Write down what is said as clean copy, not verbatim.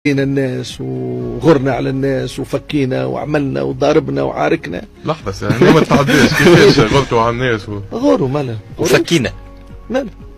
الناس وغرنا على الناس وفكينا وعملنا وضاربنا وعاركنا. لحظة يعني ما تتعداش كيفاش غلطوا على الناس غوروا مالا وفكينا مالا